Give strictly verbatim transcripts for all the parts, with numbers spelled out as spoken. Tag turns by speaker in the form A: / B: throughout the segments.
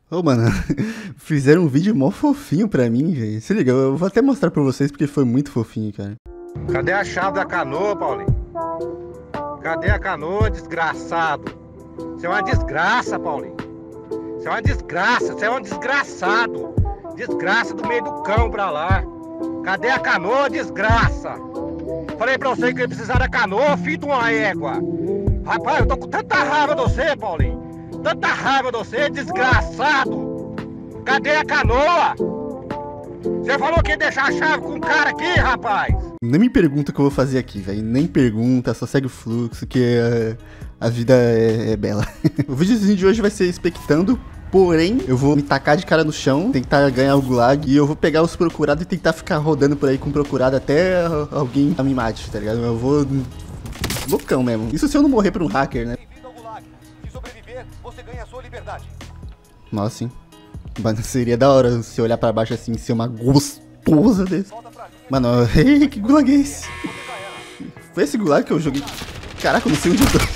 A: Ô, mano, fizeram um vídeo mó fofinho pra mim, velho. Se liga, eu vou até mostrar pra vocês porque foi muito fofinho, cara.
B: Cadê a chave da canoa, Paulinho? Cadê a canoa, desgraçado? Você é uma desgraça, Paulinho. Você é uma desgraça, você é um desgraçado. Desgraça do meio do cão pra lá. Cadê a canoa, desgraça? Falei pra você que eu ia precisar da canoa, filho de uma égua. Rapaz, eu tô com tanta raiva de você, Paulinho. Tanta raiva de você, desgraçado. Cadê a canoa? Você falou que ia deixar a chave com o cara aqui, rapaz.
A: Nem me pergunta o que eu vou fazer aqui, velho. Nem pergunta, só segue o fluxo, que uh, a vida é, é bela. O videozinho de hoje vai ser expectando. Porém, eu vou me tacar de cara no chão, tentar ganhar o gulag, e eu vou pegar os procurados e tentar ficar rodando por aí com procurado até alguém me mate, tá ligado? Eu vou... loucão mesmo. Isso se eu não morrer pra um hacker, né?
C: Bem-vindo ao gulag. Se sobreviver, você ganha a sua liberdade.
A: Nossa, sim. Mano, seria da hora se eu olhar pra baixo assim e ser uma gostosa desse. Mano, ei, que gulag é esse? Foi esse gulag que eu joguei? Caraca, eu não sei onde eu tô.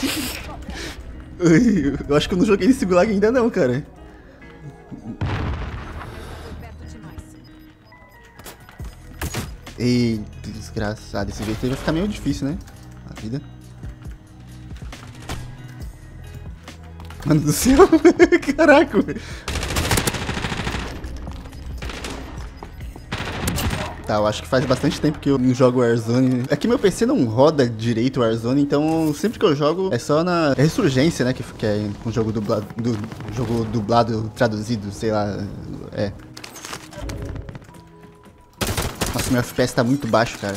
A: Eu acho que eu não joguei esse gulag ainda não, cara. Eita, desgraçado. Esse jeito aí vai ficar meio difícil, né? A vida. Mano do céu. Caraca, velho. Tá, eu acho que faz bastante tempo que eu não jogo Warzone. Aqui meu P C não roda direito o Warzone, então sempre que eu jogo é só na Ressurgência, né? Que, que é um jogo dublado, do, jogo dublado, traduzido, sei lá. É. Nossa, meu F P S tá muito baixo, cara.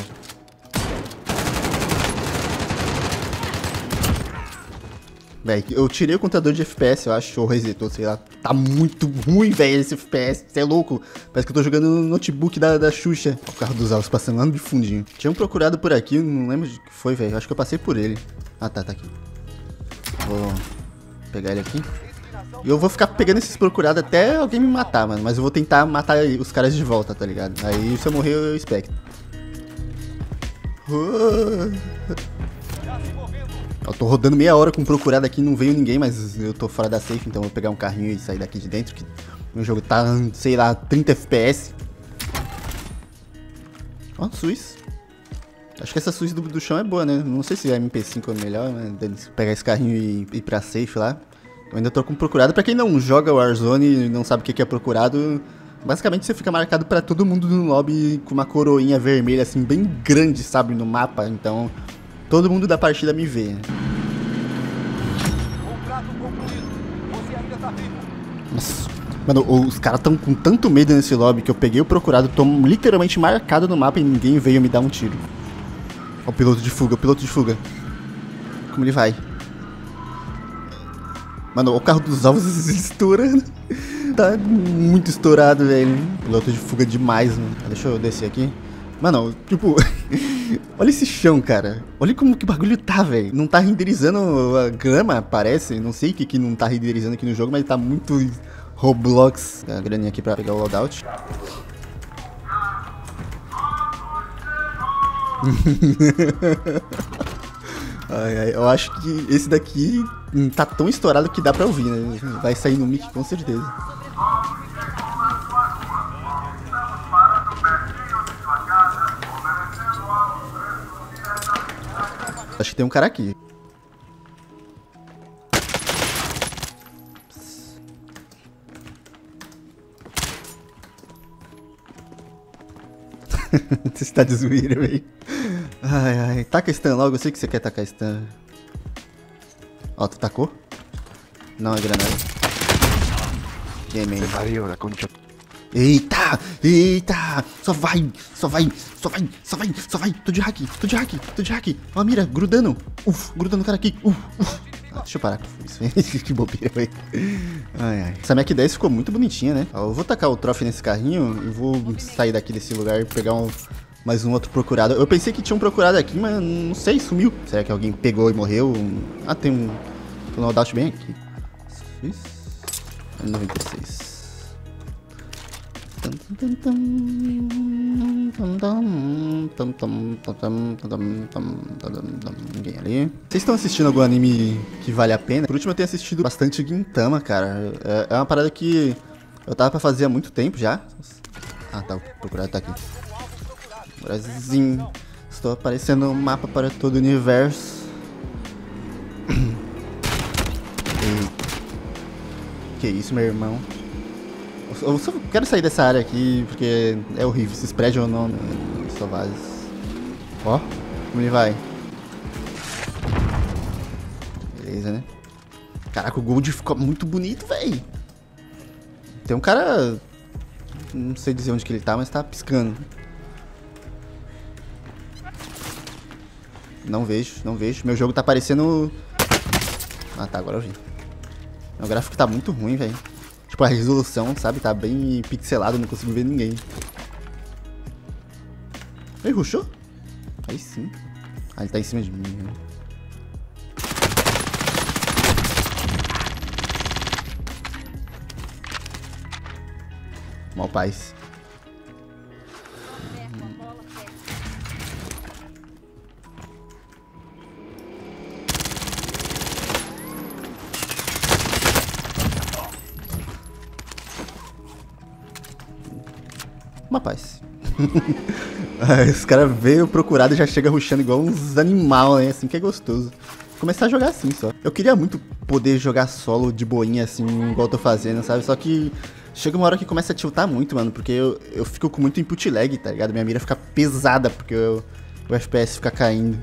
A: Véi, eu tirei o contador de F P S, eu acho, ou resetou, sei lá. Tá muito ruim, velho, esse F P S. Você é louco. Parece que eu tô jogando no notebook da, da Xuxa. O carro dos alvos passando lá de fundinho. Tinha um procurado por aqui, não lembro de que foi, velho. Acho que eu passei por ele. Ah, tá, tá aqui. Vou pegar ele aqui. E eu vou ficar pegando esses procurados até alguém me matar, mano. Mas eu vou tentar matar os caras de volta, tá ligado? Aí se eu morrer, eu expecto. Eu tô rodando meia hora com procurado aqui, não veio ninguém, mas eu tô fora da safe, então eu vou pegar um carrinho e sair daqui de dentro, que meu jogo tá, sei lá, trinta F P S. Ó, Suiz. Acho que essa Suiz do, do chão é boa, né? Não sei se a M P cinco é melhor, né? Pegar esse carrinho e ir pra safe lá. Eu ainda tô com procurado. Pra quem não joga Warzone e não sabe o que é procurado, basicamente você fica marcado pra todo mundo no lobby com uma coroinha vermelha, assim, bem grande, sabe, no mapa, então... todo mundo da partida me vê.
C: Contrato concluído. Você ainda tá vivo.
A: Nossa. Mano, os caras tão com tanto medo nesse lobby que eu peguei o procurado, tô literalmente marcado no mapa e ninguém veio me dar um tiro. Ó o piloto de fuga, o piloto de fuga. Como ele vai? Mano, o carro dos alvos estourando. Tá muito estourado, velho. Piloto de fuga demais, mano. Deixa eu descer aqui. Mano, tipo... olha esse chão, cara. Olha como que bagulho tá, velho. Não tá renderizando a grama, parece. Não sei o que que não tá renderizando aqui no jogo, mas tá muito Roblox. A graninha aqui pra pegar o loadout. Ai, ai, eu acho que esse daqui tá tão estourado que dá pra ouvir, né? Vai sair no mic com certeza. Acho que tem um cara aqui. Você está de zoeira, velho. Ai, ai. Taca stun logo. Eu sei que você quer tacar stun. Ó, tu tacou? Não, é granada. Game, Eita! Eita! Só vai! Só vai! Só vai! Só vai! Só vai! Tô de hack! Tô de hack! Tô de hack! Ó a mira! Grudando! Uf! Grudando o cara aqui! Uf! Uf! Ah, deixa eu parar com isso. Que bobeira, velho. Ai, ai. Essa Mac dez ficou muito bonitinha, né? Ó, eu vou tacar o troféu nesse carrinho e vou sair daqui desse lugar e pegar um, mais um outro procurado. Eu pensei que tinha um procurado aqui, mas não sei, sumiu. Será que alguém pegou e morreu? Ah, tem um, um loadout bem aqui. Isso. noventa e seis. Ninguém ali. Vocês estão assistindo algum anime que vale a pena? Por último, eu tenho assistido bastante Gintama, cara. É uma parada que Eu tava pra fazer há muito tempo já. Ah, tá. O procurado tá aqui. Brasil. Estou aparecendo um mapa para todo o universo. E... Que isso, meu irmão. Eu só quero sair dessa área aqui porque é horrível. Esses prédios ou não, só vazios. Ó, como ele vai. Beleza, né? Caraca, o Gold ficou muito bonito, velho. Tem um cara... Não sei dizer onde que ele tá, mas tá piscando. Não vejo, não vejo. Meu jogo tá parecendo... Ah, tá, agora eu vi. O gráfico tá muito ruim, velho. Tipo, a resolução, sabe? Tá bem pixelado, não consigo ver ninguém. Ele rushou? Aí sim. Ah, ele tá em cima de mim, né? Mal paz. Uma paz. Os caras veem o procurado e já chega rushando igual uns animal, né? Assim que é gostoso. Começar a jogar assim só. Eu queria muito poder jogar solo de boinha assim, igual eu tô fazendo, sabe? Só que chega uma hora que começa a tiltar muito, mano. Porque eu, eu fico com muito input lag, tá ligado? Minha mira fica pesada porque eu, o F P S fica caindo.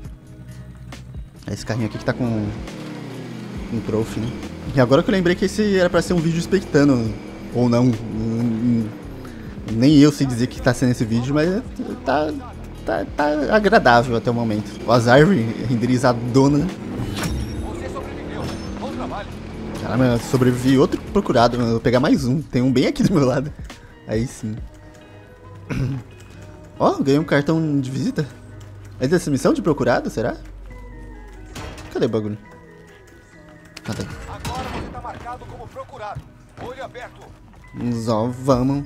A: Esse carrinho aqui que tá com um trophy, né? E agora que eu lembrei que esse era pra ser um vídeo expectando, ou não. Nem eu sei dizer que tá sendo esse vídeo, mas tá, tá, tá agradável até o momento. O Azarve renderizadona.
C: Você sobreviveu. Bom trabalho.
A: Caramba, eu sobrevivi outro procurado, mano. Eu vou pegar mais um. Tem um bem aqui do meu lado. Aí sim. Ó, oh, ganhei um cartão de visita. É dessa missão de procurado, será? Cadê o bagulho? Ah, tá.
C: Agora você tá marcado como procurado. Olho aberto.
A: Só vamos.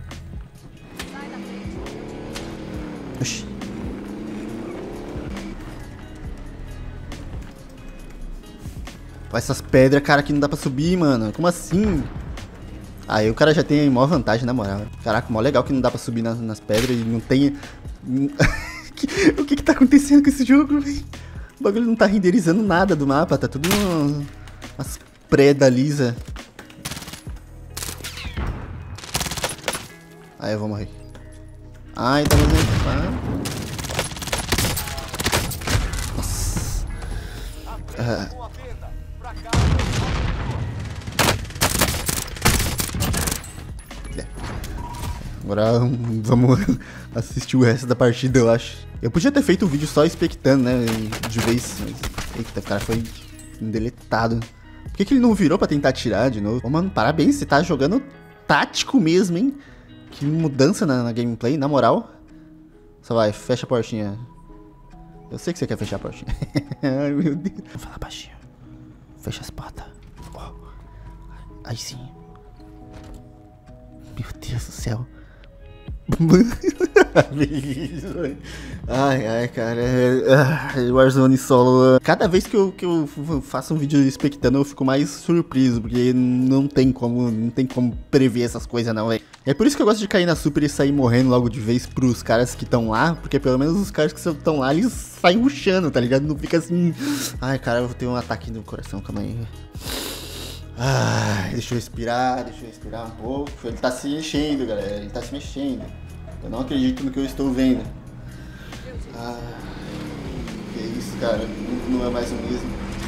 A: Oxi. Pô, essas pedras, cara, que não dá pra subir, mano. Como assim? Aí o cara já tem a maior vantagem, na moral. Caraca, mó legal que não dá pra subir nas, nas pedras e não tem... O que que tá acontecendo com esse jogo, velho? O bagulho não tá renderizando nada do mapa, tá tudo umas predas lisa. Aí eu vou morrer. Ai, tá fazendo... Ah. Nossa. Ah. Agora vamos assistir o resto da partida, eu acho. Eu podia ter feito um vídeo só expectando, né? De vez. Mas... Eita, o cara foi deletado. Por que, que ele não virou pra tentar atirar de novo? Ô, mano, parabéns, você tá jogando tático mesmo, hein? Que mudança na, na gameplay, na moral. Só vai, fecha a portinha. Eu sei que você quer fechar a portinha. Ai, meu Deus. Vou falar baixinho. Fecha as portas. Oh. Aí sim. Meu Deus do céu. Ai, ai, cara. Warzone solo. Cada vez que eu, que eu faço um vídeo expectando, eu fico mais surpreso. Porque não tem como, não tem como prever essas coisas, não, velho. É por isso que eu gosto de cair na super e sair morrendo logo de vez pros caras que estão lá. Porque pelo menos os caras que estão lá, eles saem rushando, tá ligado? Não fica assim. Ai, cara, eu vou ter um ataque no coração, calma aí. Ai, deixa eu respirar, deixa eu respirar um pouco. Ele tá se mexendo, galera. Ele tá se mexendo. Eu não acredito no que eu estou vendo. Ah, que isso, cara. Não é mais o mesmo.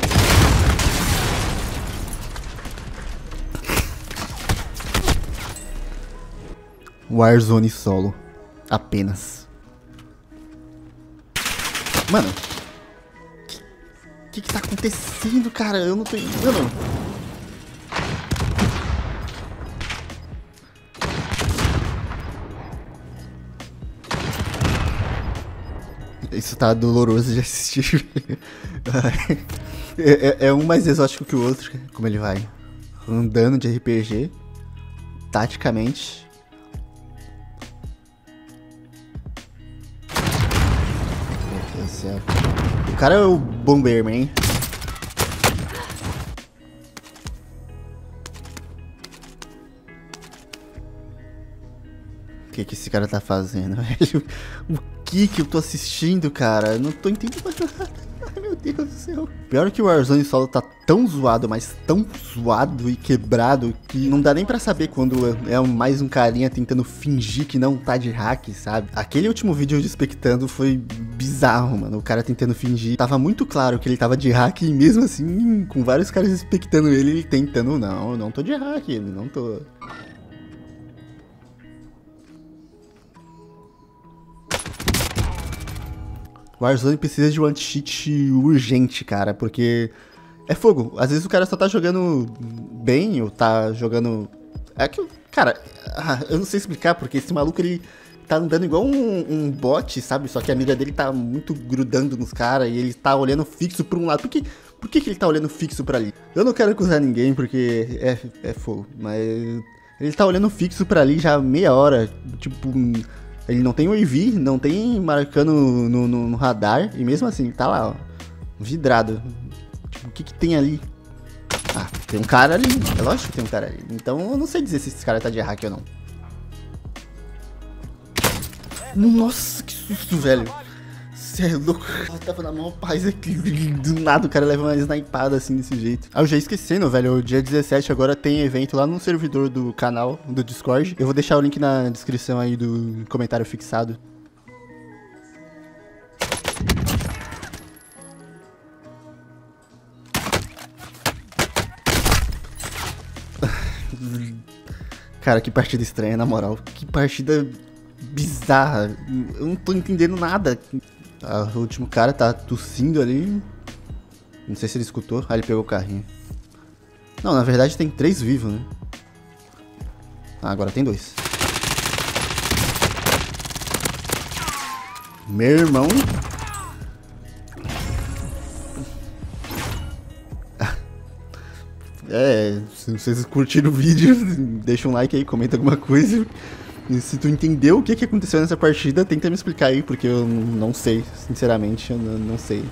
A: Warzone solo. Apenas. Mano. O que, que que tá acontecendo, cara? Eu não tô entendendo. Isso tá doloroso de assistir. é, é, é um mais exótico que o outro. Como ele vai andando de R P G, taticamente. Meu Deus do céu. O cara é o Bomberman, hein? que que esse cara tá fazendo, velho? O que que eu tô assistindo, cara? Eu não tô entendendo mais nada. Ai, meu Deus do céu. Pior que o Warzone solo tá tão zoado, mas tão zoado e quebrado que não dá nem pra saber quando é mais um carinha tentando fingir que não tá de hack, sabe? Aquele último vídeo de Expectando foi bizarro, mano. O cara tentando fingir. Tava muito claro que ele tava de hack e mesmo assim, com vários caras expectando ele, ele tentando, não, eu não tô de hack, ele não tô... Warzone precisa de um anti-cheat urgente, cara, porque é fogo. Às vezes o cara só tá jogando bem ou tá jogando... É que, cara, eu não sei explicar, porque esse maluco, ele tá andando igual um, um bot, sabe? Só que a mira dele tá muito grudando nos caras e ele tá olhando fixo pra um lado. Por que, por que, que ele tá olhando fixo pra ali? Eu não quero acusar ninguém, porque é, é fogo, mas ele tá olhando fixo pra ali já meia hora, tipo... Ele não tem o E V, não tem marcando no, no, no radar, e mesmo assim, tá lá, ó, vidrado. Tipo, o que que tem ali? Ah, tem um cara ali, é lógico que tem um cara ali. Então eu não sei dizer se esse cara tá de hack ou não. Nossa, que susto, velho. Você é louco. Eu tava na mão, paz aqui. Do nada o cara leva uma snipada assim desse jeito. Ah, eu já esquecendo, velho. O dia dezessete agora tem evento lá no servidor do canal, do Discord. Eu vou deixar o link na descrição aí do comentário fixado. Cara, que partida estranha, na moral. Que partida bizarra. Eu não tô entendendo nada. Ah, o último cara tá tossindo ali. Não sei se ele escutou. Ah, ele pegou o carrinho. Não, na verdade tem três vivos, né? Ah, agora tem dois. Meu irmão. É, se vocês curtiram o vídeo, deixa um like aí, comenta alguma coisa. E se tu entendeu o que, que aconteceu nessa partida, tenta me explicar aí, porque eu não sei, sinceramente, eu não sei.